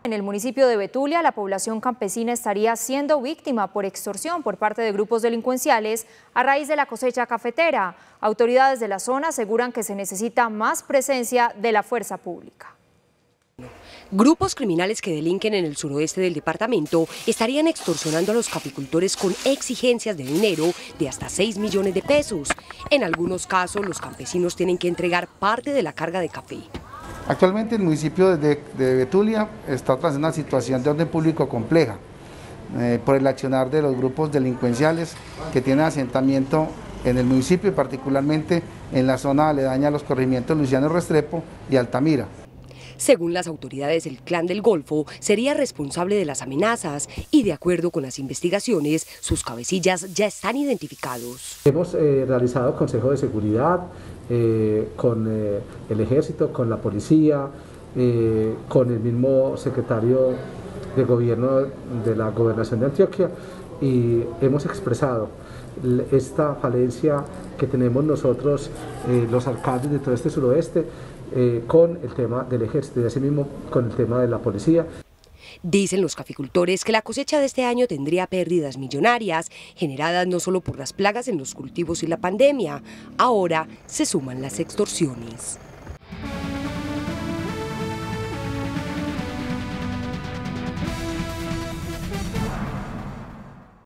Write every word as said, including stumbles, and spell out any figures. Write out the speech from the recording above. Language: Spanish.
En el municipio de Betulia, la población campesina estaría siendo víctima por extorsión por parte de grupos delincuenciales a raíz de la cosecha cafetera. Autoridades de la zona aseguran que se necesita más presencia de la fuerza pública. Grupos criminales que delinquen en el suroeste del departamento estarían extorsionando a los caficultores con exigencias de dinero de hasta seis millones de pesos. En algunos casos, los campesinos tienen que entregar parte de la carga de café. Actualmente el municipio de, de Betulia está atravesando una situación de orden público compleja eh, por el accionar de los grupos delincuenciales que tienen asentamiento en el municipio y particularmente en la zona aledaña a los corregimientos Luciano Restrepo y Altamira. Según las autoridades, el Clan del Golfo sería responsable de las amenazas y, de acuerdo con las investigaciones, sus cabecillas ya están identificados. Hemos eh, realizado consejo de seguridad eh, con eh, el ejército, con la policía, eh, con el mismo secretario de gobierno de la gobernación de Antioquia y hemos expresado esta falencia que tenemos nosotros, eh, los alcaldes de todo este suroeste, eh, con el tema del ejército y asimismo con el tema de la policía. Dicen los caficultores que la cosecha de este año tendría pérdidas millonarias, generadas no solo por las plagas en los cultivos y la pandemia. Ahora se suman las extorsiones.